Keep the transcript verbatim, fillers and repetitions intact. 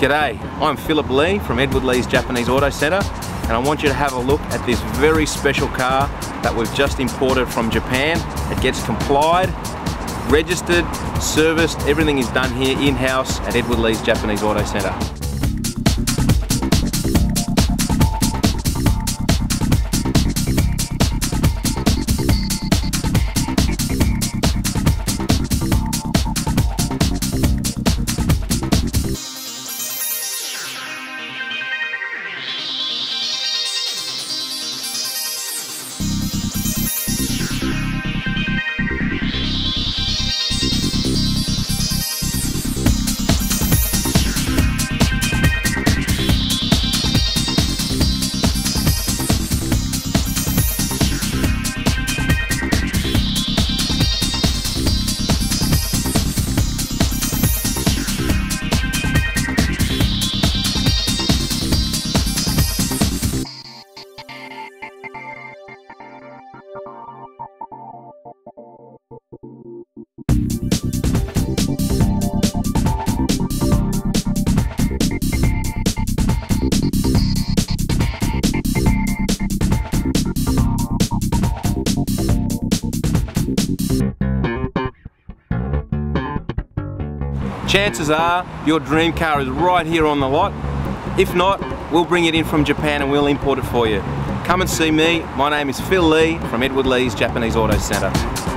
G'day, I'm Philip Lee from Edward Lee's Japanese Auto Centre, and I want you to have a look at this very special car that we've just imported from Japan. It gets complied, registered, serviced, everything is done here in-house at Edward Lee's Japanese Auto Centre. Chances are your dream car is right here on the lot. If not, we'll bring it in from Japan and we'll import it for you. Come and see me. My name is Phil Lee from Edward Lee's Japanese Auto Centre.